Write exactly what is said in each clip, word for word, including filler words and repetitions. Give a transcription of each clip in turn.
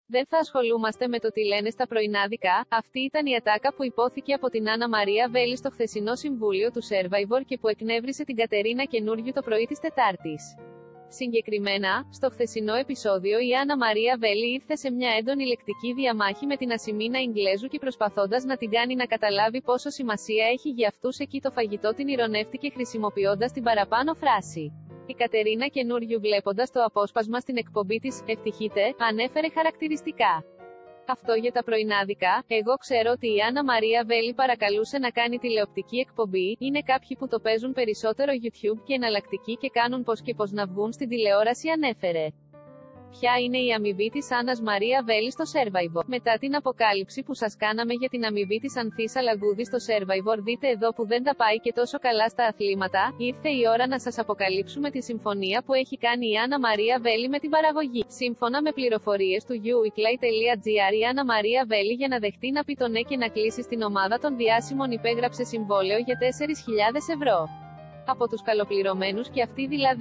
Δεν θα ασχολούμαστε με το τι λένε στα πρωινάδικα. Αυτή ήταν η ατάκα που υπόθηκε από την Άννα Μαρία Βέλη στο χθεσινό συμβούλιο του Survivor και που εκνεύρισε την Κατερίνα Καινούριου το πρωί της Τετάρτης. Συγκεκριμένα, στο χθεσινό επεισόδιο η Άννα Μαρία Βέλη ήρθε σε μια έντονη λεκτική διαμάχη με την Ασημίνα Ιγκλέζου και προσπαθώντας να την κάνει να καταλάβει πόσο σημασία έχει για αυτούς εκεί το φαγητό, την ειρωνεύτηκε χρησιμοποιώντας την παραπάνω φράση. Η Κατερίνα Καινούριου, βλέποντας το απόσπασμα στην εκπομπή της «Ευτυχείτε», ανέφερε χαρακτηριστικά: «Αυτό για τα πρωινάδικα, εγώ ξέρω ότι η Άννα Μαρία Βέλη παρακαλούσε να κάνει τηλεοπτική εκπομπή, είναι κάποιοι που το παίζουν περισσότερο YouTube και εναλλακτικοί και κάνουν πως και πως να βγουν στην τηλεόραση», ανέφερε. Ποια είναι η αμοιβή της Άννας Μαρία Βέλη στο Survivor? Μετά την αποκάλυψη που σας κάναμε για την αμοιβή της Ανθής Αλαγκούδη στο Survivor, δείτε εδώ που δεν τα πάει και τόσο καλά στα αθλήματα, ήρθε η ώρα να σας αποκαλύψουμε τη συμφωνία που έχει κάνει η Άννα Μαρία Βέλη με την παραγωγή. Σύμφωνα με πληροφορίες του γιου weekly τελεία τζι άρ, η Άννα Μαρία Βέλη, για να δεχτεί να πει το ναι και να κλείσει στην ομάδα των διάσημων, υπέγραψε συμβόλαιο για τέσσερις χιλιάδες ευρώ. Από τους καλοπληρωμένους και αυτή δηλαδή.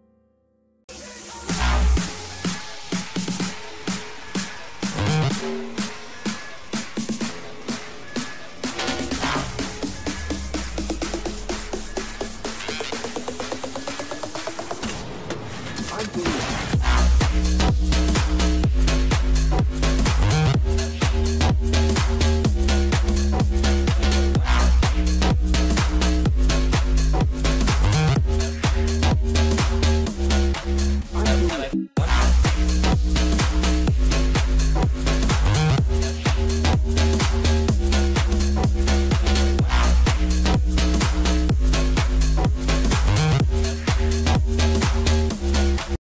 Thank you.